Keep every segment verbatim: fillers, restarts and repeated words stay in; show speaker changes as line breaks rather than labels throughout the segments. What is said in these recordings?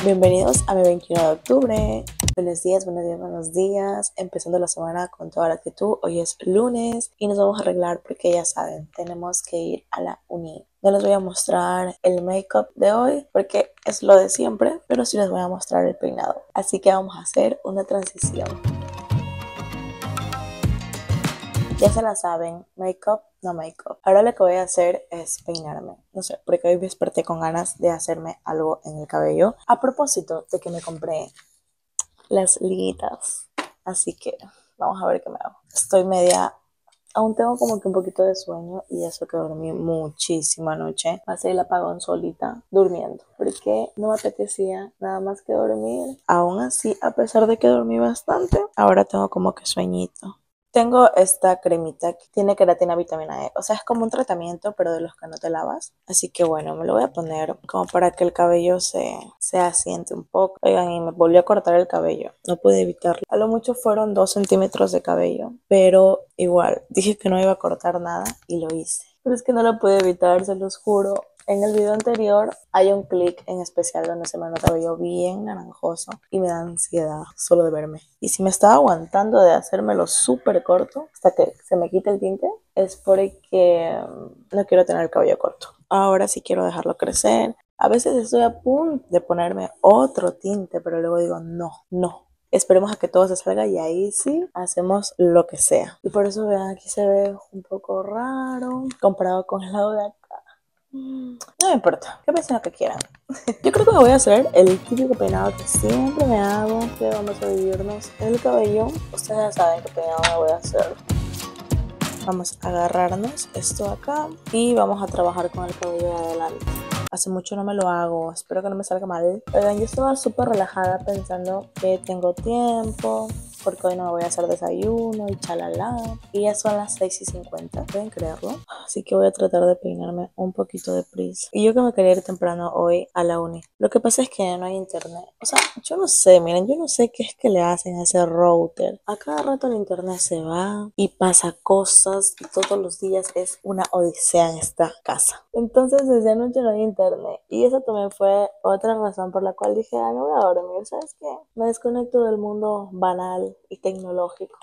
Bienvenidos a mi veintiuno de octubre. Buenos días, buenos días, buenos días. Empezando la semana con toda la actitud. Hoy es lunes y nos vamos a arreglar porque ya saben, tenemos que ir a la uni. No les voy a mostrar el make-up de hoy porque es lo de siempre, pero sí les voy a mostrar el peinado. Así que vamos a hacer una transición. Ya se la saben, make-up, no make-up. Ahora lo que voy a hacer es peinarme. No sé, porque hoy me desperté con ganas de hacerme algo en el cabello. A propósito de que me compré las liguitas. Así que vamos a ver qué me hago. Estoy media... Aún tengo como que un poquito de sueño y eso que dormí muchísima noche. Pasé el apagón solita durmiendo porque no me apetecía nada más que dormir. Aún así, a pesar de que dormí bastante, ahora tengo como que sueñito. Tengo esta cremita que tiene queratina vitamina E. O sea, es como un tratamiento, pero de los que no te lavas. Así que bueno, me lo voy a poner como para que el cabello se, se asiente un poco. Oigan, y me volvió a cortar el cabello. No pude evitarlo. A lo mucho fueron dos centímetros de cabello. Pero igual, dije que no iba a cortar nada y lo hice. Pero es que no lo pude evitar, se los juro. En el video anterior hay un clic en especial donde se me nota el cabello bien naranjoso y me da ansiedad solo de verme. Y si me estaba aguantando de hacérmelo súper corto hasta que se me quite el tinte, es porque no quiero tener el cabello corto. Ahora sí quiero dejarlo crecer. A veces estoy a punto de ponerme otro tinte, pero luego digo no, no. Esperemos a que todo se salga y ahí sí hacemos lo que sea. Y por eso vean, aquí se ve un poco raro comparado con el lado de acá. No me importa, que piensen lo que quieran. Yo creo que me voy a hacer el típico peinado que siempre me hago, que vamos a dividirnos el cabello. Ustedes ya saben qué peinado me voy a hacer. Vamos a agarrarnos esto acá y vamos a trabajar con el cabello de adelante. Hace mucho no me lo hago, espero que no me salga mal. Oigan, yo estaba súper relajada pensando que tengo tiempo, porque hoy no me voy a hacer desayuno y chalala. Y ya son las seis y cincuenta, ¿pueden creerlo? Así que voy a tratar de peinarme un poquito de prisa. Y yo que me quería ir temprano hoy a la uni. Lo que pasa es que no hay internet. O sea, yo no sé, miren, yo no sé qué es que le hacen a ese router. A cada rato el internet se va y pasa cosas y todos los días es una odisea en esta casa. Entonces desde anoche no hay internet. Y eso también fue otra razón por la cual dije, ah, me voy a dormir, ¿sabes qué? Me desconecto del mundo banal y tecnológico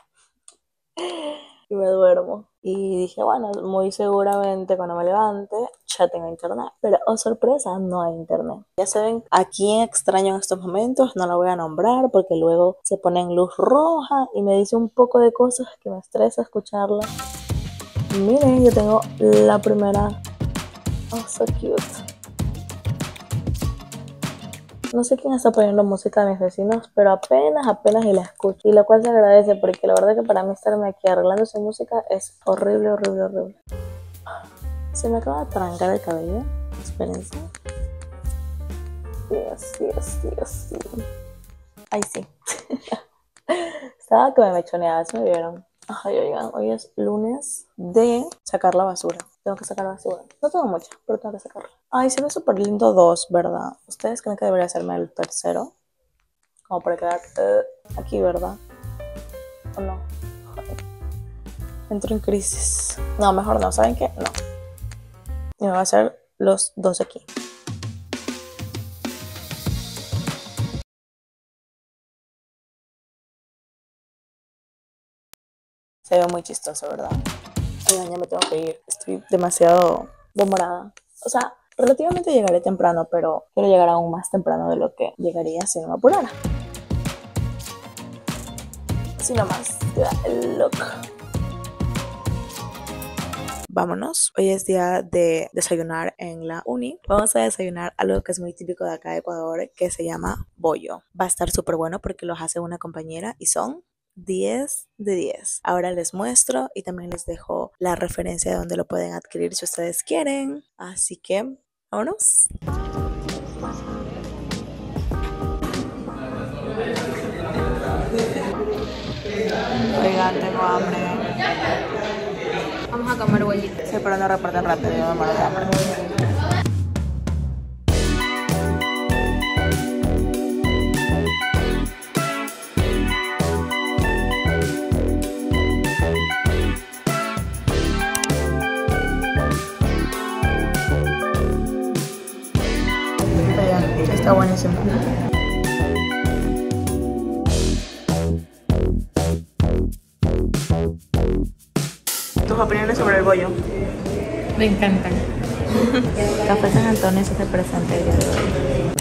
y me duermo. Y dije, bueno, muy seguramente cuando me levante ya tengo internet. Pero, oh sorpresa, no hay internet. Ya saben a quién extraño en estos momentos, no la voy a nombrar porque luego se pone en luz roja y me dice un poco de cosas que me estresa escucharla. Miren, yo tengo la primera. Oh, so cute. No sé quién está poniendo música de mis vecinos, pero apenas, apenas y la escucho. Y lo cual se agradece porque la verdad que para mí estarme aquí arreglando su música es horrible, horrible, horrible. Se me acaba de trancar el cabello. Espérense. Dios, Dios, Dios, Dios. Ay, sí. Estaba que me mechoneaba, ¿se me vieron? Ay, oigan, hoy es lunes de sacar la basura. Tengo que sacar basura. No tengo mucha, pero tengo que sacarla. Ay, se ve súper lindo dos, ¿verdad? ¿Ustedes creen que debería hacerme el tercero? Como para quedar uh, aquí, ¿verdad? ¿O no? Ay. Entro en crisis. No, mejor no. ¿Saben qué? No. Y me voy a hacer los dos aquí. Se ve muy chistoso, ¿verdad? Oigan, ya me tengo que ir. Estoy demasiado demorada. O sea, relativamente llegaré temprano, pero quiero llegar aún más temprano de lo que llegaría si no me apurara. Así nomás queda el look. Vámonos. Hoy es día de desayunar en la uni. Vamos a desayunar algo que es muy típico de acá de Ecuador, que se llama bollo. Va a estar súper bueno porque los hace una compañera y son diez de diez. Ahora les muestro y también les dejo la referencia de donde lo pueden adquirir si ustedes quieren. Así que, vámonos. Oigan, tengo hambre.
Vamos a comer bollito.
Sí, pero no reparten rápido, yo me muero de hambre. Está buenísimo. tus opiniones sobre el bollo.
Me encantan.
Café San Antonio se hace presente el día de hoy.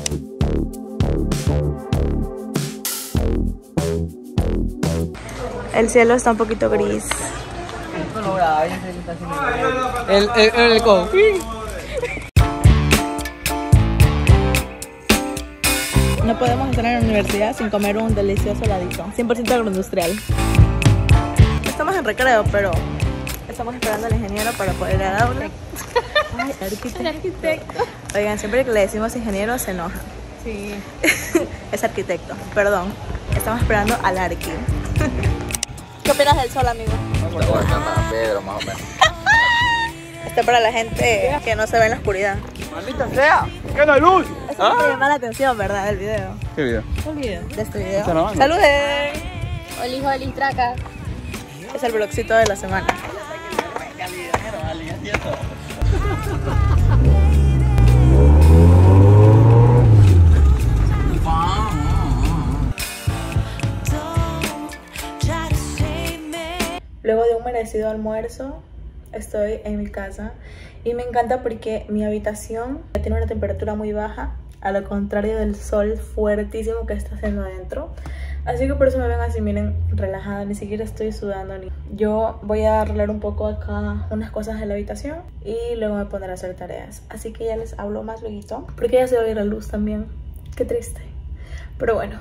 El cielo está un poquito gris.
El, el, el, el co.
No podemos estar en la universidad sin comer un delicioso heladito, cien por ciento agroindustrial. Estamos en recreo, pero estamos esperando al ingeniero para poder ir al aula. Ay, arquitecto.
El arquitecto.
Oigan, siempre que le decimos ingeniero se enoja.
Sí.
Es arquitecto, perdón. Estamos esperando al arqui. ¿Qué opinas del sol, amigo?
Para Pedro, más o menos.
Está para la gente que no se ve en la oscuridad.
¡Maldita sea! ¡Que no hay luz!
Eso me llama la atención, ¿verdad? Del video.
¿Qué video?
¿Qué video? De este video.
¿Está grabando?
¡Saluden!
Oli, oli, traca.
Es el vlogcito de la semana. Luego de un merecido almuerzo, estoy en mi casa y me encanta porque mi habitación tiene una temperatura muy baja, a lo contrario del sol fuertísimo que está haciendo adentro. Así que por eso me ven así, miren, relajada, ni siquiera estoy sudando. Ni... Yo voy a arreglar un poco acá unas cosas de la habitación y luego me pondré a hacer tareas. Así que ya les hablo más luego, porque ya se va a ir la luz también. Qué triste. Pero bueno.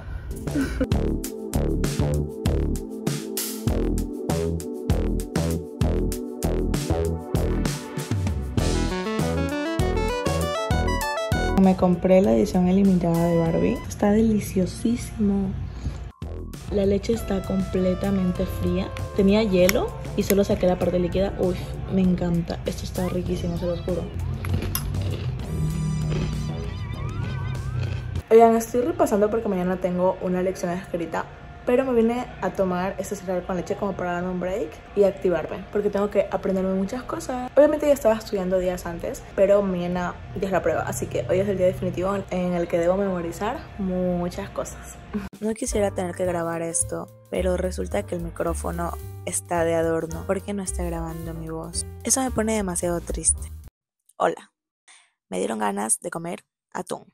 Me compré la edición ilimitada de Barbie. Está deliciosísimo. La leche está completamente fría. Tenía hielo y solo saqué la parte líquida. Uy, me encanta. Esto está riquísimo, se los juro. Oigan, estoy repasando porque mañana tengo una lección escrita, pero me vine a tomar este cereal con leche como para darme un break y activarme, porque tengo que aprenderme muchas cosas. Obviamente ya estaba estudiando días antes, pero mañana ya es la prueba, así que hoy es el día definitivo en el que debo memorizar muchas cosas. No quisiera tener que grabar esto, pero resulta que el micrófono está de adorno porque no está grabando mi voz. Eso me pone demasiado triste. Hola, me dieron ganas de comer atún.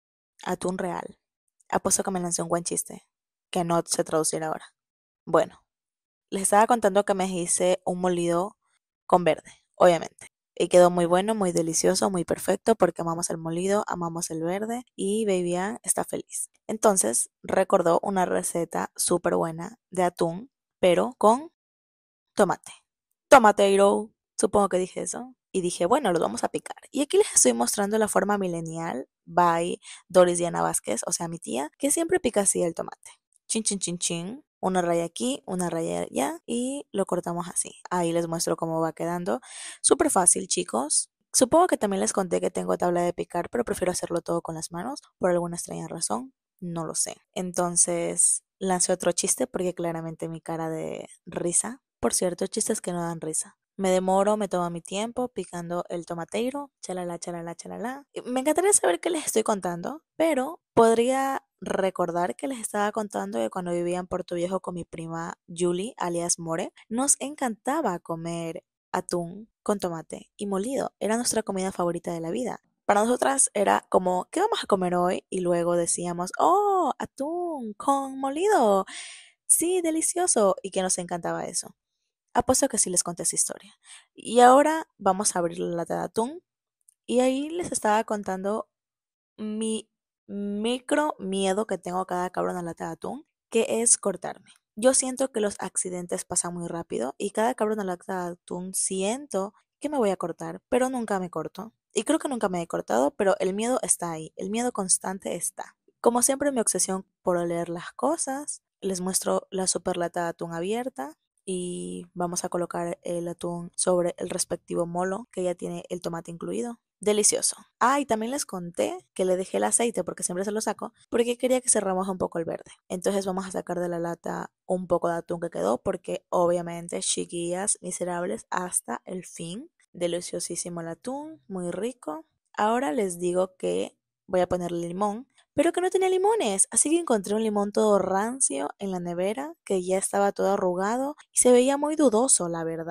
Atún real. Apuesto que me lancé un buen chiste que no sé traducir ahora. Bueno, les estaba contando que me hice un molido con verde, obviamente. Y quedó muy bueno, muy delicioso, muy perfecto porque amamos el molido, amamos el verde y Baby Ann está feliz. Entonces recordó una receta súper buena de atún, pero con tomate. Tomateiro, supongo que dije eso. Y dije, bueno, lo vamos a picar. Y aquí les estoy mostrando la forma millennial by Doris Diana Vázquez, o sea, mi tía, que siempre pica así el tomate. Chin, chin, chin, chin. Una raya aquí, una raya allá y lo cortamos así. Ahí les muestro cómo va quedando. Súper fácil, chicos. Supongo que también les conté que tengo tabla de picar, pero prefiero hacerlo todo con las manos por alguna extraña razón. No lo sé. Entonces lancé otro chiste porque claramente mi cara de risa. Por cierto, chistes que no dan risa. Me demoro, me tomo mi tiempo picando el tomateiro, chalala, chalala, chalala. Me encantaría saber qué les estoy contando, pero podría recordar que les estaba contando que cuando vivía en Puerto Viejo con mi prima Julie, alias More, nos encantaba comer atún con tomate y molido. Era nuestra comida favorita de la vida. Para nosotras era como, ¿qué vamos a comer hoy? Y luego decíamos, oh, atún con molido. Sí, delicioso. Y que nos encantaba eso. Apuesto que sí les conté esa historia. Y ahora vamos a abrir la lata de atún. Y ahí les estaba contando mi micro miedo que tengo a cada cabrón en la lata de atún, que es cortarme. Yo siento que los accidentes pasan muy rápido y cada cabrón en la lata de atún siento que me voy a cortar, pero nunca me corto. Y creo que nunca me he cortado, pero el miedo está ahí. El miedo constante está. Como siempre, mi obsesión por oler las cosas. Les muestro la super lata de atún abierta. Y vamos a colocar el atún sobre el respectivo molo que ya tiene el tomate incluido. Delicioso. Ah, y también les conté que le dejé el aceite porque siempre se lo saco porque quería que se remoje un poco el verde. Entonces vamos a sacar de la lata un poco de atún que quedó porque obviamente chiquillas miserables hasta el fin. Deliciosísimo el atún, muy rico. Ahora les digo que voy a ponerle limón, pero que no tenía limones, así que encontré un limón todo rancio en la nevera, que ya estaba todo arrugado y se veía muy dudoso, la verdad.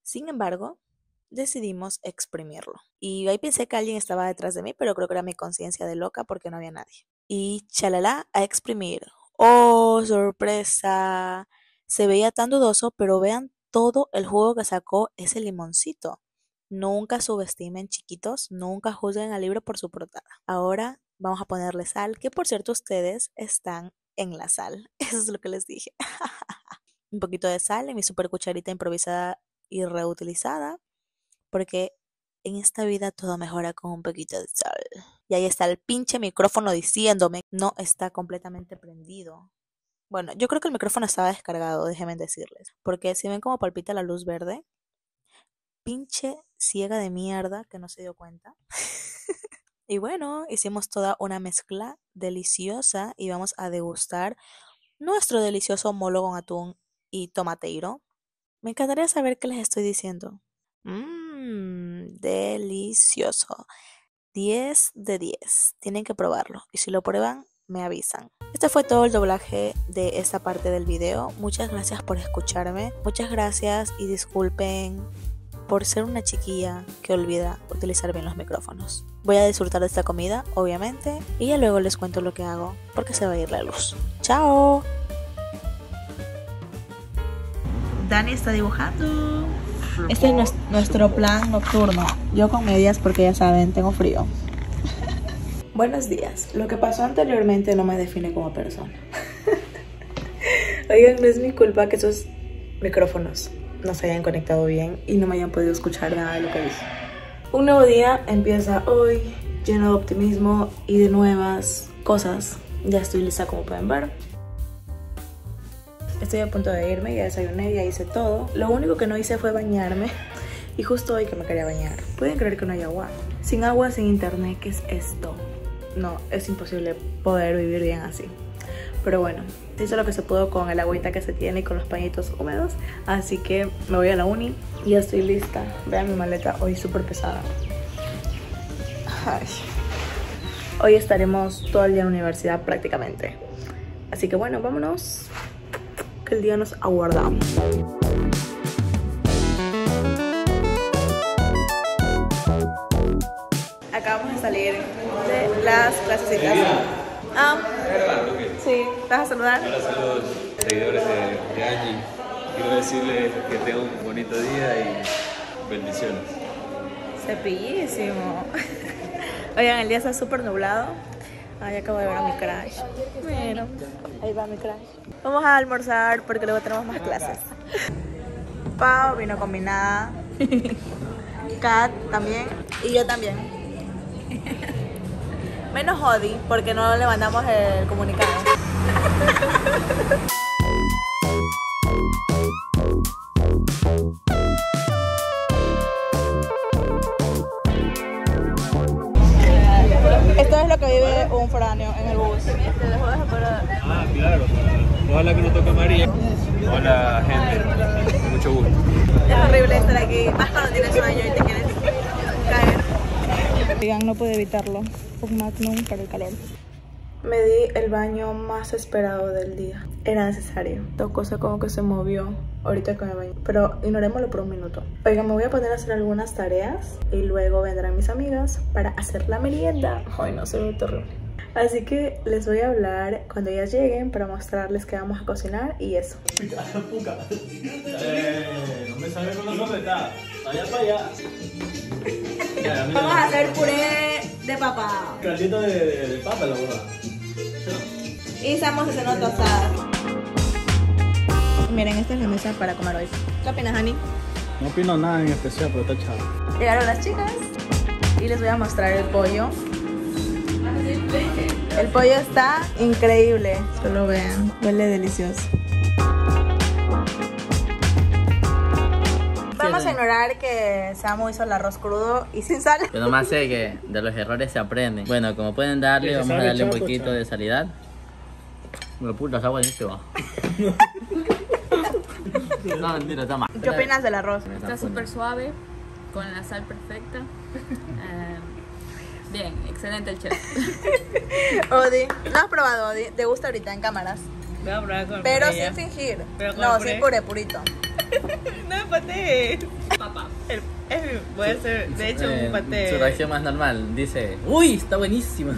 Sin embargo, decidimos exprimirlo. Y ahí pensé que alguien estaba detrás de mí, pero creo que era mi conciencia de loca porque no había nadie. Y chalala, a exprimir. ¡Oh, sorpresa! Se veía tan dudoso, pero vean todo el jugo que sacó ese limoncito. Nunca subestimen, chiquitos, nunca juzguen al libro por su portada. Ahora vamos a ponerle sal, que por cierto ustedes están en la sal. Eso es lo que les dije. Un poquito de sal en mi super cucharita improvisada y reutilizada, porque en esta vida todo mejora con un poquito de sal. Y ahí está el pinche micrófono diciéndome, no está completamente prendido. Bueno, yo creo que el micrófono estaba descargado, déjenme decirles. Porque si ven cómo palpita la luz verde, pinche ciega de mierda que no se dio cuenta. Y bueno, hicimos toda una mezcla deliciosa y vamos a degustar nuestro delicioso molo con atún y tomateiro. Me encantaría saber qué les estoy diciendo. Mmm, delicioso. diez de diez. Tienen que probarlo. Y si lo prueban, me avisan. Este fue todo el doblaje de esta parte del video. Muchas gracias por escucharme. Muchas gracias y disculpen por ser una chiquilla que olvida utilizar bien los micrófonos. Voy a disfrutar de esta comida, obviamente. Y ya luego les cuento lo que hago, porque se va a ir la luz. ¡Chao! Dani está dibujando. Este es nuestro plan nocturno. Yo con medias porque ya saben, tengo frío. Buenos días. Lo que pasó anteriormente no me define como persona. Oigan, no es mi culpa que esos micrófonos no se hayan conectado bien y no me hayan podido escuchar nada de lo que dije. Un nuevo día empieza hoy, lleno de optimismo y de nuevas cosas. Ya estoy lista, como pueden ver. Estoy a punto de irme, ya desayuné, ya hice todo. Lo único que no hice fue bañarme. Y justo hoy que me quería bañar. ¿Pueden creer que no hay agua? Sin agua, sin internet, ¿qué es esto? No, es imposible poder vivir bien así. Pero bueno, se hizo lo que se pudo con el agüita que se tiene y con los pañitos húmedos. Así que me voy a la uni y ya estoy lista. Vean mi maleta, hoy súper pesada. Ay. Hoy estaremos todo el día en la universidad prácticamente. Así que bueno, vámonos. Que el día nos aguarda. Acabamos de salir de las clasecitas. Ah, sí, ¿vas a saludar?
Hola, saludos seguidores de, de Angie. Quiero decirles que tengan un bonito día y bendiciones.
Cepillísimo. Oigan, el día está súper nublado. Ay, acabo de ver a mi crush. Bueno, ahí va mi crush. Vamos a almorzar porque luego tenemos más clases. Pau vino combinada. Kat también. Y yo también. Menos Odi, porque no le mandamos el comunicado. Esto es lo que vive un foráneo en el bus.
Ah, claro. Ojalá que no toque María. Hola, gente. Mucho gusto.
Es horrible estar aquí, más cuando tienes sueño y te quieres caer. Digan, no pude evitarlo. Un magnum para el calor. Me di el baño más esperado del día. Era necesario. Esta cosa como que se movió ahorita que me baño. Pero ignorémoslo por un minuto. Oigan, me voy a poner a hacer algunas tareas y luego vendrán mis amigas para hacer la merienda. Ay, no, se ve terrible. Así que les voy a hablar cuando ellas lleguen para mostrarles que vamos a cocinar y eso.
Eh, no me salga con la sorreta. Vaya para allá.
Vamos a hacer puré de papa.
Caldito de, de, de papa, la boda.
Y estamos haciendo tostadas. Miren, esta es la mesa para comer hoy. ¿Qué opinas, Ani?
No opino nada en especial, pero está chavo.
Llegaron las chicas y les voy a mostrar el pollo. El pollo está increíble. Solo vean, huele delicioso. Vamos a ignorar que Samu hizo el arroz crudo y sin sal.
Yo nomás sé que de los errores se aprenden. Bueno, como pueden darle, vamos a darle un poquito de salidad. Me puta, está buenísimo. No, mentira, está mal.
¿Qué opinas del arroz?
Está súper suave, con la sal perfecta. Eh, bien, excelente el chef.
Odi, ¿no has probado, Odi? ¿Te gusta ahorita en cámaras?
Voy a probar con
Pero
puré,
sin fingir.
Pero con
No,
puré.
sin puré, purito.
No me patees. Papá. El, es, voy a hacer, de hecho,
Eh,
un paté.
Su reacción más normal, dice, uy, está buenísima.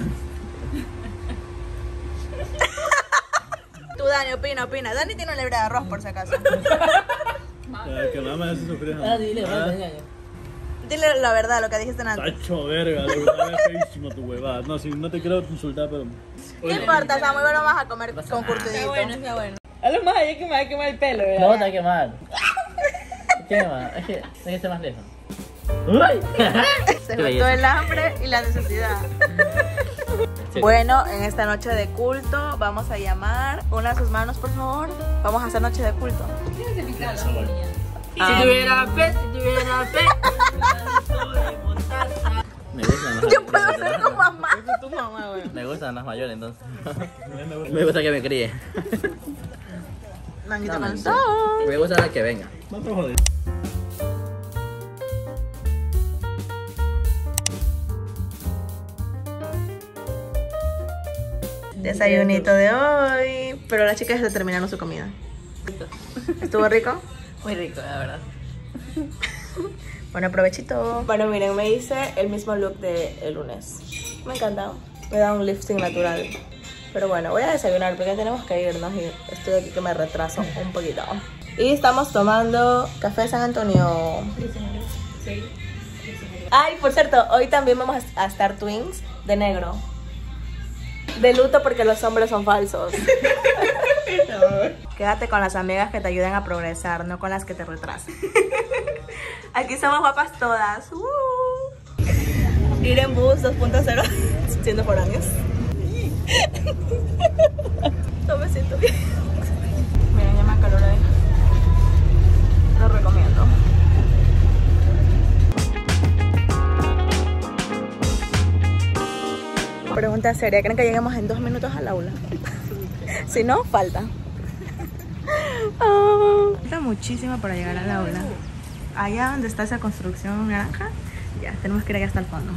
Tú, Dani, opina, opina. Dani tiene un libre de arroz, por si acaso.
Que mamá me hace sufrir.
Ah, dile,
Ah,
vale, ya,
Dile la verdad, lo que dijiste antes.
Tacho, verga, lo que está feísimo tu huevada. No, si no te quiero insultar, pero.
No importa, Samuel, bueno, vas a comer con
Está
curtidito.
bueno, está bueno. A lo más allá que me va a quemar el pelo, ¿verdad?
No, te va a quemar. ¿Qué quema? Es que hay que estar más lejos.
Se
Qué
juntó
belleza.
el hambre y la necesidad.
Sí.
Bueno, en esta noche de culto vamos a llamar. Una de sus manos, por favor. Vamos a hacer noche de culto.
Si tuviera fe, si tuviera fe.
Me gustan las
Yo puedo ser tu mamá.
Esa es tu mamá, güey.
Me gustan las mayores, entonces. Me gusta que me críe.
Manguito
No,
con
no,
sol.
Me gusta la que venga.
No te jodes.
Desayunito de hoy. Pero las chicas ya terminaron su comida. ¿Estuvo rico?
Muy rico, la verdad.
Bueno, provechito. Bueno, miren, me hice el mismo look de el lunes. Me encanta. Me da un lifting natural. Pero bueno, voy a desayunar porque tenemos que irnos y estoy aquí que me retraso un poquito. Y estamos tomando café San Antonio. Ay, por cierto, hoy también vamos a estar twins de negro. De luto porque los hombres son falsos. Quédate con las amigas que te ayuden a progresar, no con las que te retrasen. Aquí somos guapas todas. Uh. Ir en bus dos punto cero siendo foráneos. No me siento bien. Miren, ya me acaloré. Lo recomiendo. Pregunta seria, ¿creen que lleguemos en dos minutos al aula? Si no, falta. Oh, falta muchísimo para llegar al aula. Allá donde está esa construcción naranja, ya, tenemos que ir allá hasta el fondo.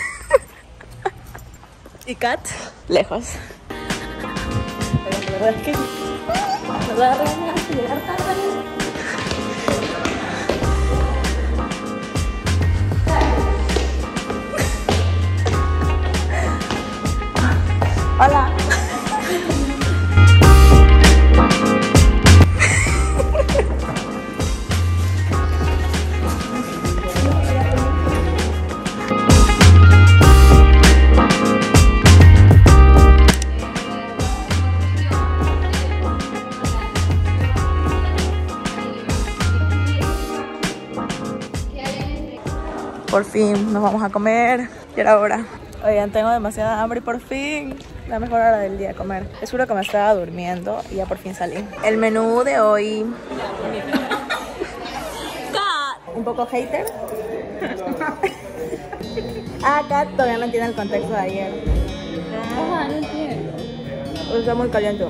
¿Y Kat? Lejos. Pero la verdad es que me voy a regañar si llegar tarde. Hola. Por fin nos vamos a comer. Y era hora. Oigan, tengo demasiada hambre y por fin la mejor hora del día comer. Es juro que me estaba durmiendo y ya por fin salí. El menú de hoy. Kat. Un poco hater. Ah, Kat todavía no entiende el contexto de ayer.
Ah, no entiendo.
Está muy caliente.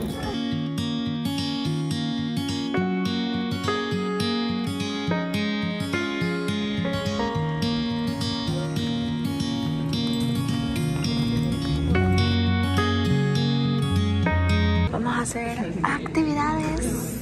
Vamos a hacer actividades.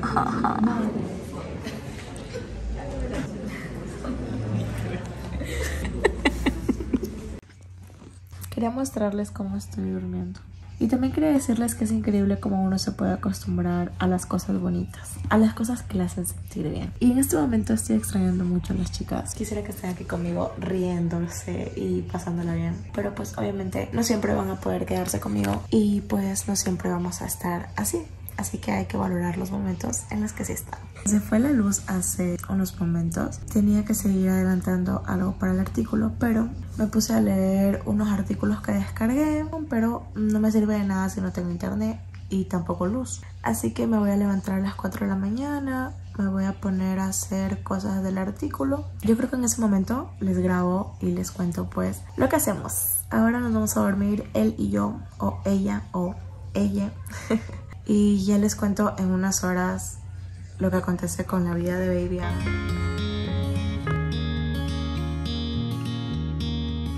Quería mostrarles cómo estoy durmiendo. Y también quería decirles que es increíble cómo uno se puede acostumbrar a las cosas bonitas, a las cosas que le hacen sentir bien. Y en este momento estoy extrañando mucho a las chicas. Quisiera que estén aquí conmigo riéndose y pasándola bien. Pero pues obviamente no siempre van a poder quedarse conmigo y pues no siempre vamos a estar así. Así que hay que valorar los momentos en los que sí están. Se fue la luz hace unos momentos. Tenía que seguir adelantando algo para el artículo, pero me puse a leer unos artículos que descargué, pero no me sirve de nada si no tengo internet y tampoco luz. Así que me voy a levantar a las cuatro de la mañana, me voy a poner a hacer cosas del artículo. Yo creo que en ese momento les grabo y les cuento pues lo que hacemos. Ahora nos vamos a dormir él y yo, o ella, o ella. Y ya les cuento en unas horas lo que acontece con la vida de Baby Ana.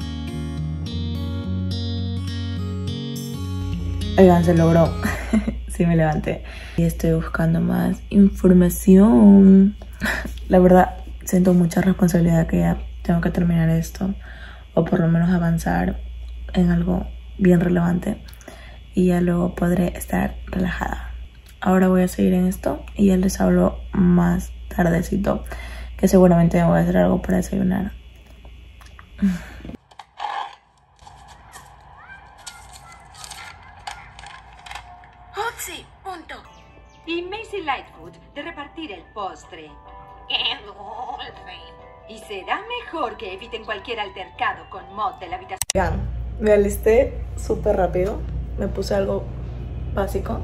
Oigan, se logró. sí me levanté. Y estoy buscando más información. La verdad, siento mucha responsabilidad que ya tengo que terminar esto. O por lo menos avanzar en algo bien relevante. Y ya luego podré estar relajada. Ahora voy a seguir en esto y ya les hablo más tardecito. Que seguramente me voy a hacer algo para desayunar.
Otzi, punto. Y Macy Lightfoot de repartir el postre. ¡Qué dulce! Y será mejor que eviten cualquier altercado con Mod de la habitación.
Vean, me alisté súper rápido. Me puse algo básico.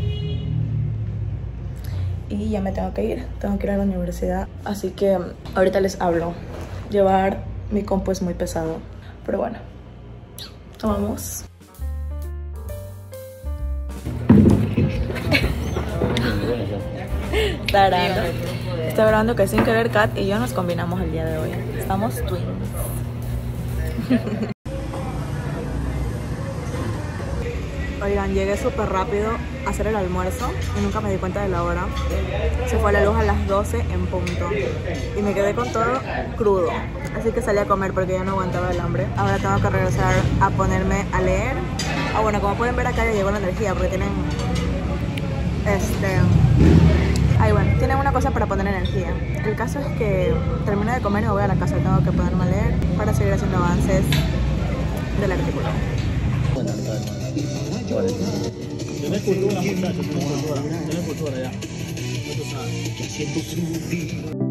Y ya me tengo que ir. Tengo que ir a la universidad. Así que ahorita les hablo. Llevar mi compu es muy pesado. Pero bueno, tomamos. Está grabando. Está grabando que sin querer Kat y yo nos combinamos el día de hoy. Estamos twins. Oigan, llegué súper rápido a hacer el almuerzo y nunca me di cuenta de la hora. Se fue la luz a las doce en punto y me quedé con todo crudo. Así que salí a comer porque ya no aguantaba el hambre. Ahora tengo que regresar a ponerme a leer. Ah, bueno, como pueden ver acá ya llegó la energía porque tienen... Este... Ay, bueno, tienen una cosa para poner energía. El caso es que termino de comer y me voy a la casa. Tengo que ponerme a leer para seguir haciendo avances del artículo.
Tenés cultura, muchachos, tenés cultura. Tenés cultura ya. No tú sabes.